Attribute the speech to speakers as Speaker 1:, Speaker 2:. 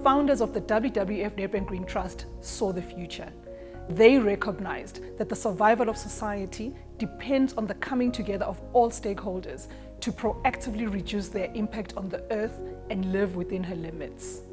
Speaker 1: founders of the WWF Nedbank Green Trust saw the future. They recognized that the survival of society depends on the coming together of all stakeholders to proactively reduce their impact on the earth and live within her limits.